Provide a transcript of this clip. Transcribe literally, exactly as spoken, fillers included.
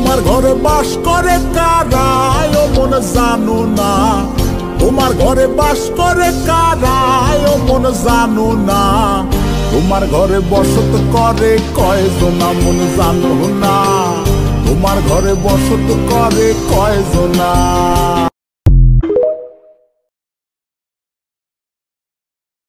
তোমার ঘরে বাস করে কারা ও মন জানো না, তোমার ঘরে বাস করে কারা ও মন জানো না, তোমার ঘরে বসত করে কয়জনা মন জানো না, তোমার ঘরে বসত করে কয়জনা।